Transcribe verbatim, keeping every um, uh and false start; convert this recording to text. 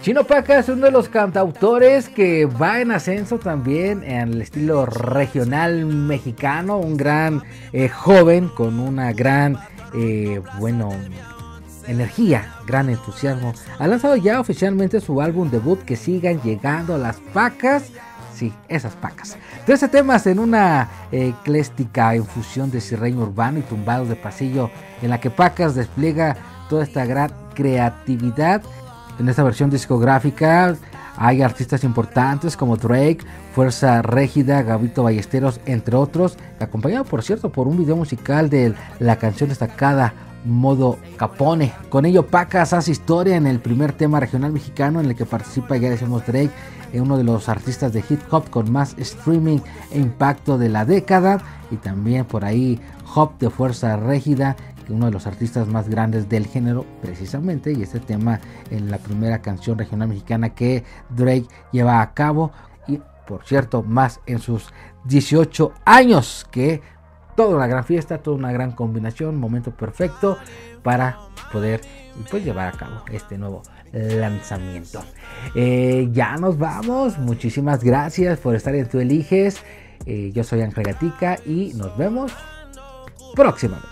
Chino Paca es uno de los cantautores que va en ascenso también en el estilo regional mexicano, un gran eh, joven con una gran, eh, bueno, energía, gran entusiasmo. Ha lanzado ya oficialmente su álbum debut, Que Sigan Llegando Las Pacas. Sí, esas pacas. trece temas en una eh, ecléctica infusión de sirreño urbano y tumbados de pasillo, en la que Pacas despliega toda esta gran creatividad. En esta versión discográfica hay artistas importantes como Drake, Fuerza Régida, Gabito Ballesteros, entre otros, acompañado por cierto por un video musical de la canción destacada Modo Capone. Con ello Pacas hace historia en el primer tema regional mexicano en el que participa, ya decimos, Drake, en uno de los artistas de hip hop con más streaming e impacto de la década, y también por ahí Hop de Fuerza Régida, uno de los artistas más grandes del género precisamente, y este tema en la primera canción regional mexicana que Drake lleva a cabo, y por cierto más en sus dieciocho años, que toda una gran fiesta, toda una gran combinación, momento perfecto para poder pues llevar a cabo este nuevo lanzamiento. Eh, ya nos vamos, muchísimas gracias por estar en Tú Eliges. eh, yo soy Ángel Gatica y nos vemos próximamente.